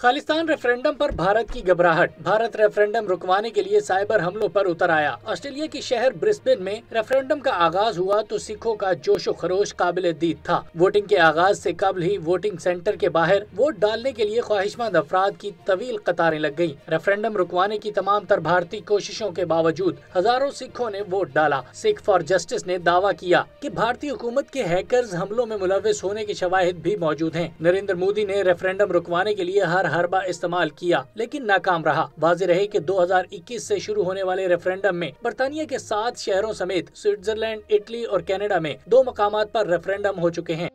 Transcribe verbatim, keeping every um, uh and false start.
Khalistan referendum पर भारत की घबराहट। भारत रेफरेंडम रुकवाने के लिए साइबर हमलों पर उतर आया। ऑस्ट्रेलिया के शहर ब्रिस्बेन में रेफरेंडम का आगाज हुआ तो सिखों का जोशो खरोश काबिल दीद था। वोटिंग के आगाज से कबल ही वोटिंग सेंटर के बाहर वोट डालने के लिए ख्वाहिशमंद अफराद की तवील कतारें लग गयी। रेफरेंडम रुकवाने की तमाम तर भारतीय कोशिशों के बावजूद हजारों सिखों ने वोट डाला। सिख फॉर जस्टिस ने दावा किया कि भारतीय हुकूमत के हैकर्स हमलों में मुलविस होने की शवाहिद भी मौजूद हैं। नरेंद्र मोदी ने रेफरेंडम रुकवाने के लिए हर हरबा इस्तेमाल किया लेकिन नाकाम रहा। वाज़ेह रहे कि दो हज़ार इक्कीस से शुरू होने वाले रेफरेंडम में बर्तानिया के सात शहरों समेत स्विट्जरलैंड, इटली और कनाडा में दो मकामात पर रेफरेंडम हो चुके हैं।